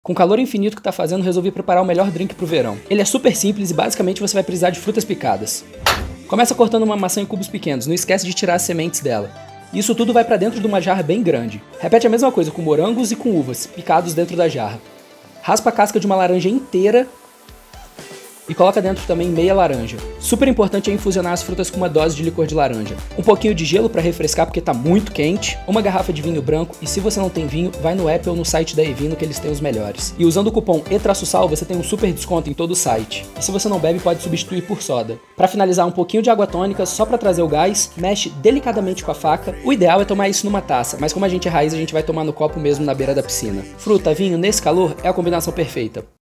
Com o calor infinito que tá fazendo, resolvi preparar o melhor drink pro verão. Ele é super simples e basicamente você vai precisar de frutas picadas. Começa cortando uma maçã em cubos pequenos, não esquece de tirar as sementes dela. Isso tudo vai pra dentro de uma jarra bem grande. Repete a mesma coisa com morangos e com uvas, picados dentro da jarra. Raspa a casca de uma laranja inteira e coloca dentro também meia laranja. Super importante é infusionar as frutas com uma dose de licor de laranja. Um pouquinho de gelo para refrescar porque tá muito quente, uma garrafa de vinho branco e se você não tem vinho, vai no app ou no site da Evino que eles têm os melhores. E usando o cupom E-SAL você tem um super desconto em todo o site. E se você não bebe, pode substituir por soda. Para finalizar, um pouquinho de água tônica só para trazer o gás, mexe delicadamente com a faca. O ideal é tomar isso numa taça, mas como a gente é raiz, a gente vai tomar no copo mesmo na beira da piscina. Fruta, vinho, nesse calor, é a combinação perfeita.